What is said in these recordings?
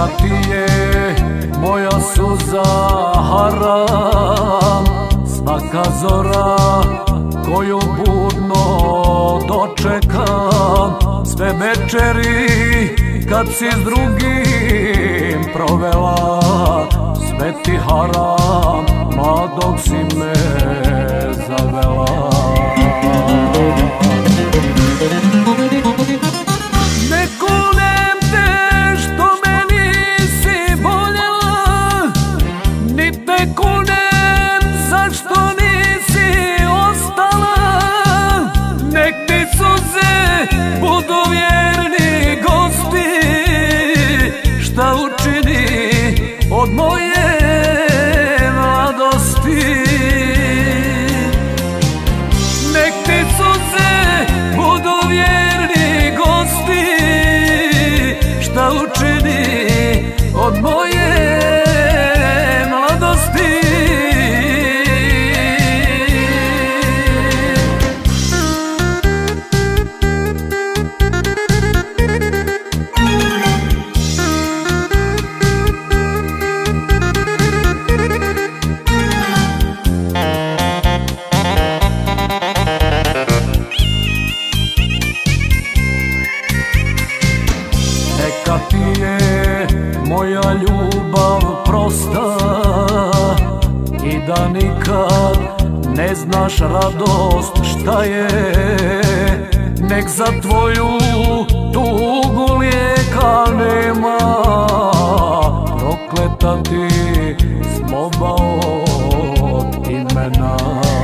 Neka ti je moja suza haram, svaka zora koju budno dočekam, sve večeri kad si s drugim provela, sve ti haram, ma dok si me zavela. Ne kunem te što me nisi voljela, ni te kunem zašto nisi ostala. Nek ti suze budu vjerni gosti, šta učini od moje mladosti. Nek ti suze budu vjerni gosti, šta učini od moje mladosti. Neka ti je moja ljubav prosta i da nikad ne znaš radost šta je. Nek za tvoju tugu lijeka nema, prokleta ti zloba od imena.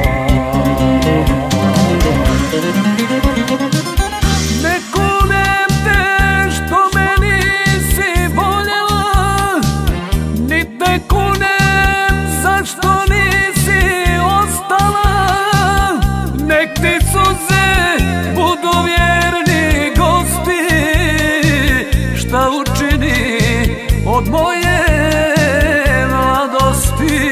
Šta učini od moje mladosti.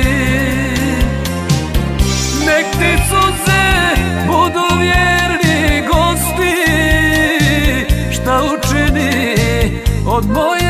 Nek ti suze budu vjerni gosti, šta učini od moje